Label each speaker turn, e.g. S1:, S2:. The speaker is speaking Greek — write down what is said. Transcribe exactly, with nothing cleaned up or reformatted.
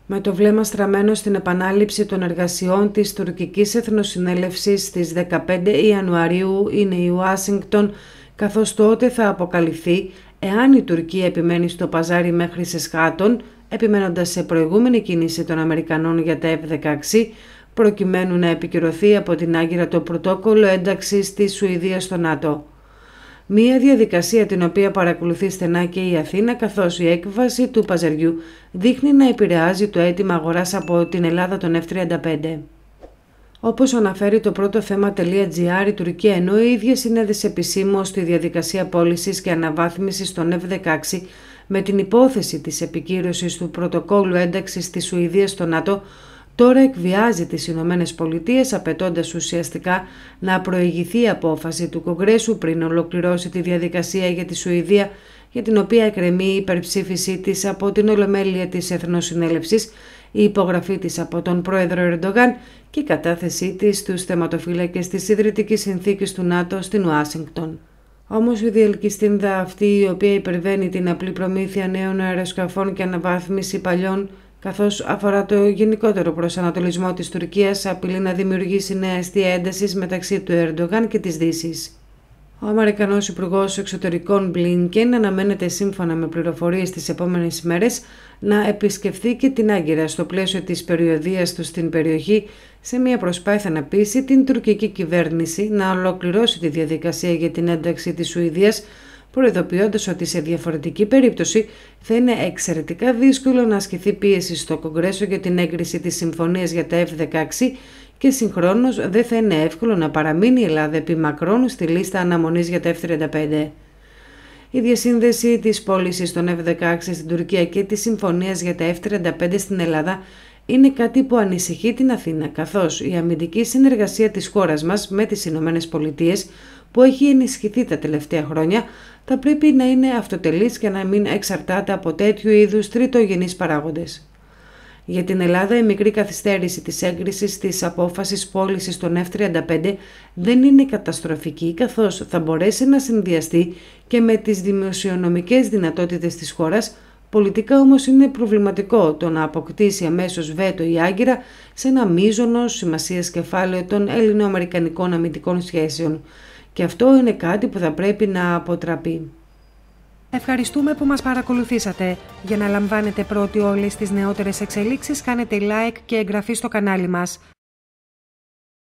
S1: Με το βλέμμα στραμμένο στην επανάληψη των εργασιών της τουρκικής εθνοσυνέλευσης στις δεκαπέντε Ιανουαρίου είναι η Ουάσιγκτον, καθώς τότε θα αποκαλυφθεί εάν η Τουρκία επιμένει στο παζάρι μέχρι Σεσχάτων, επιμένοντας σε προηγούμενη κίνηση των Αμερικανών για τα εφ δεκαέξι, προκειμένου να επικυρωθεί από την Άγκυρα το πρωτόκολλο ένταξης της Σουηδίας στο ΝΑΤΟ. Μία διαδικασία την οποία παρακολουθεί στενά και η Αθήνα, καθώς η έκβαση του παζαριού δείχνει να επηρεάζει το αίτημα αγοράς από την Ελλάδα των εφ τριάντα πέντε. Όπως αναφέρει το πρώτο θέμα.gr, η Τουρκία, ενώ η ίδια συνέδεσε επισήμως τη διαδικασία πώλησης και αναβάθμισης των εφ δεκαέξι με την υπόθεση της επικύρωσης του πρωτοκόλλου ένταξης της Σουηδίας στο ΝΑΤΟ, τώρα εκβιάζει τις Ηνωμένες Πολιτείες, απαιτώντας ουσιαστικά να προηγηθεί η απόφαση του Κογκρέσου πριν ολοκληρώσει τη διαδικασία για τη Σουηδία, για την οποία εκκρεμεί η υπερψήφισή της από την Ολομέλεια της Εθνοσυνέλευσης, η υπογραφή της από τον πρόεδρο Ερντογάν και η κατάθεσή της στους θεματοφύλακες της Ιδρυτικής Συνθήκης του ΝΑΤΟ στην Ουάσιγκτον. Όμως η διελκυστίνδα αυτή, η οποία υπερβαίνει την απλή προμήθεια νέων αεροσκαφών και αναβάθμιση παλιών, καθώς αφορά το γενικότερο προσανατολισμό της Τουρκίας, απειλεί να δημιουργήσει νέα αιστεία έντασης μεταξύ του Ερντογάν και της Δύσης. Ο Αμερικανός Υπουργός Εξωτερικών Μπλίνκεν αναμένεται, σύμφωνα με πληροφορίες τις επόμενες ημέρες, να επισκεφθεί και την Άγκυρα στο πλαίσιο της περιοδείας του στην περιοχή, σε μια προσπάθεια να πείσει την τουρκική κυβέρνηση να ολοκληρώσει τη διαδικασία για την ένταξη της Σουηδίας, προειδοποιώντας ότι σε διαφορετική περίπτωση θα είναι εξαιρετικά δύσκολο να ασκηθεί πίεση στο Κογκρέσο για την έγκριση της συμφωνίας για τα εφ δεκαέξι και συγχρόνως δεν θα είναι εύκολο να παραμείνει η Ελλάδα επί μακρόν στη λίστα αναμονής για τα εφ τριάντα πέντε. Η διασύνδεση της πώλησης των εφ δεκαέξι στην Τουρκία και της συμφωνίας για τα εφ τριάντα πέντε στην Ελλάδα είναι κάτι που ανησυχεί την Αθήνα, καθώς η αμυντική συνεργασία της χώρας μας με τις Ηνωμένες Πολιτείες, που έχει ενισχυθεί τα τελευταία χρόνια, θα πρέπει να είναι αυτοτελής και να μην εξαρτάται από τέτοιου είδους τριτογενείς παράγοντες. Για την Ελλάδα, η μικρή καθυστέρηση της έγκρισης της απόφασης πώλησης των εφ τριάντα πέντε δεν είναι καταστροφική, καθώς θα μπορέσει να συνδυαστεί και με τις δημοσιονομικές δυνατότητες της χώρας. Πολιτικά όμως είναι προβληματικό το να αποκτήσει αμέσως βέτο η Άγκυρα σε ένα μείζωνο σημασίας κεφάλαιο των ελληνοαμερικανικών αμυντικών σχέσεων. Και αυτό είναι κάτι που θα πρέπει να αποτραπεί.
S2: Ευχαριστούμε που μας παρακολουθήσατε. Για να λαμβάνετε πρώτοι όλες τις νεότερες εξελίξεις, κάνετε like και εγγραφή στο κανάλι μας.